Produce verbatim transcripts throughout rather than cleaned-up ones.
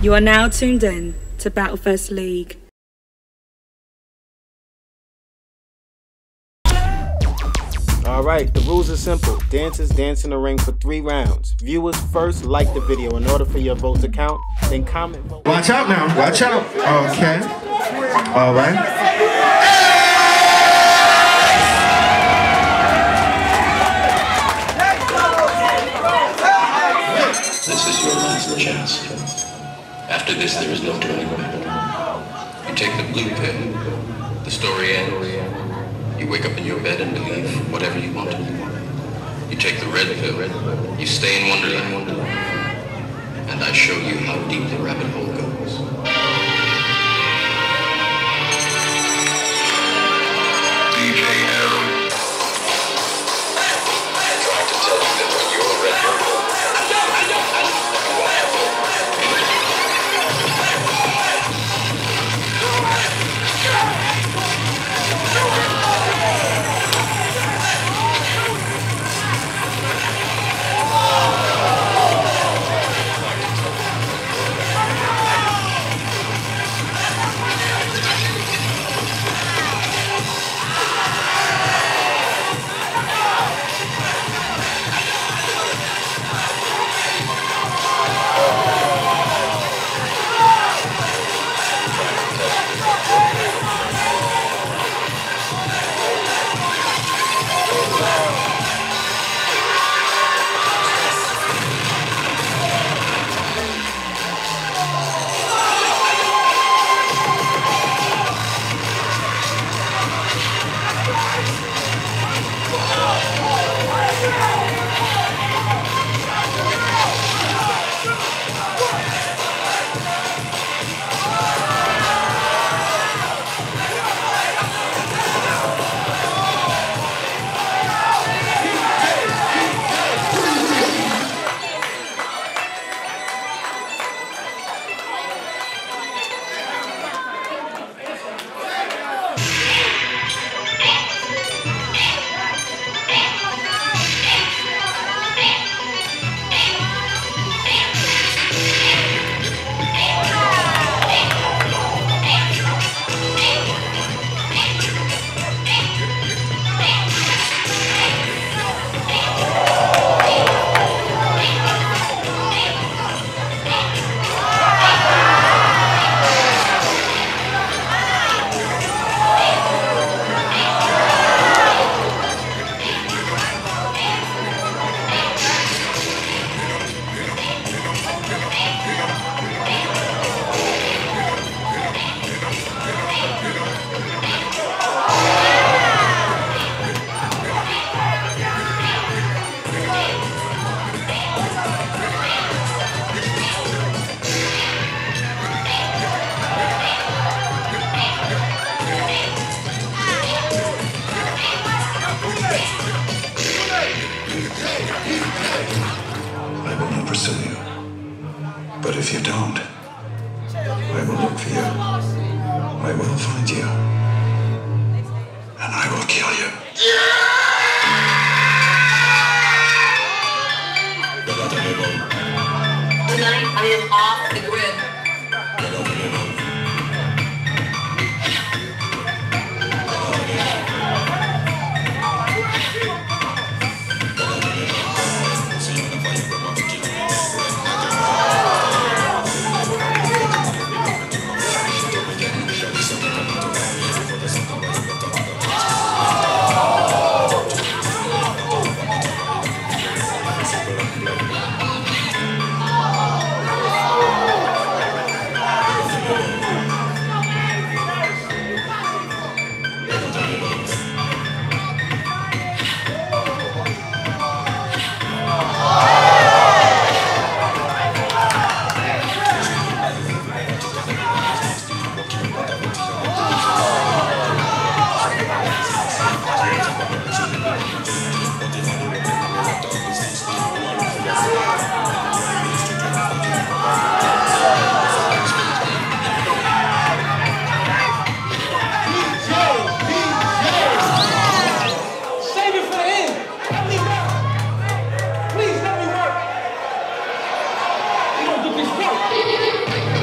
You are now tuned in to BattleFest League. Alright, the rules are simple. Dancers dance in the ring for three rounds. Viewers first like the video in order for your vote to count, then comment vote. Watch out now, watch out. Okay. Alright. This is your last chance. After this, there is no turning back. You take the blue pill, the story ends. You wake up in your bed and believe whatever you want to. You take the red pill, you stay in Wonderland, and I show you how deep the rabbit hole goes. D J Arrow. I'm trying to tell you that when you're red pill, I will not pursue you. But if you don't, I will look for you. I will find you. And I will kill you. Tonight I am off the grid. Please let me work. You don't do this work.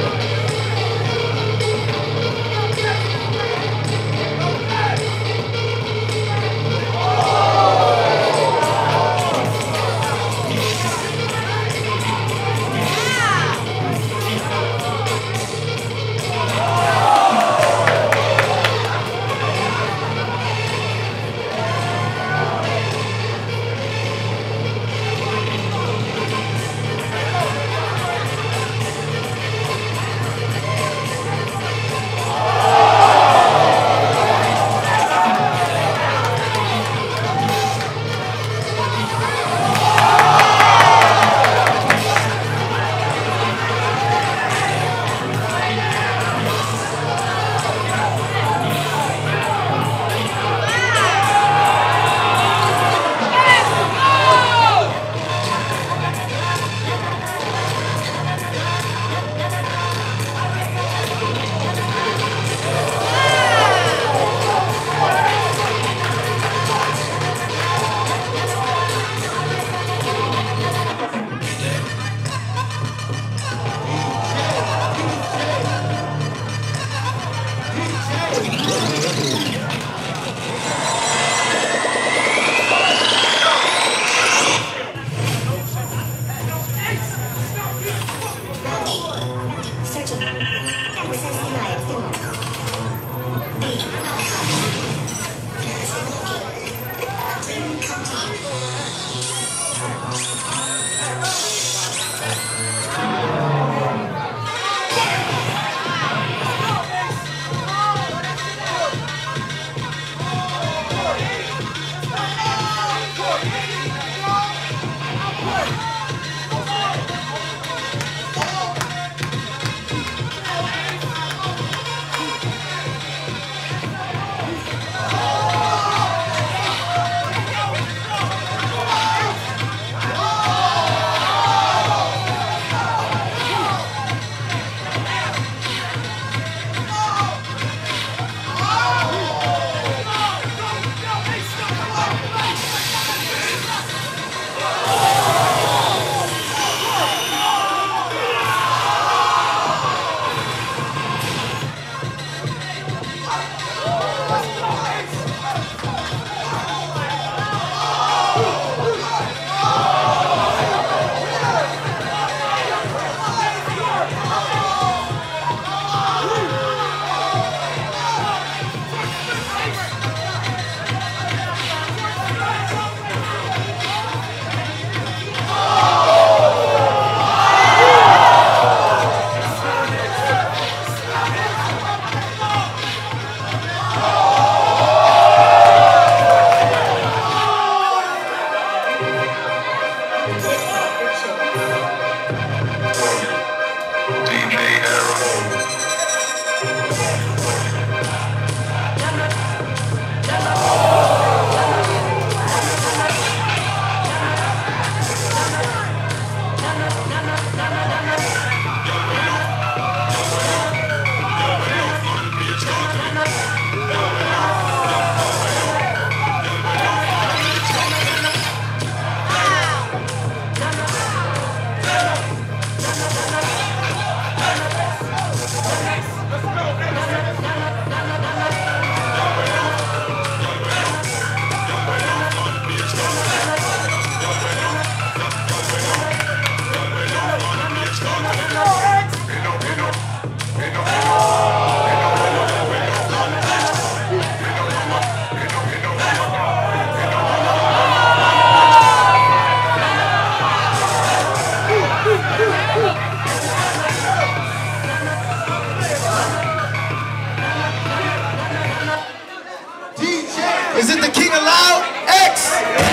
loud, X.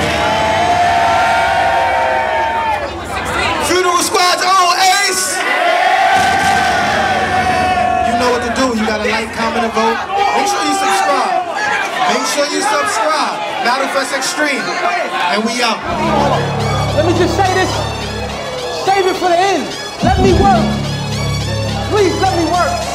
Funeral Squad's own Ace. You know what to do. You gotta like, comment, and vote. Make sure you subscribe. Make sure you subscribe. BattleFest Extreme. And we out. Let me just say this. Save it for the end. Let me work. Please let me work.